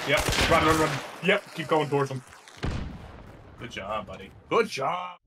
Yep. Run. Yep. Keep going towards him. Good job, buddy. Good job.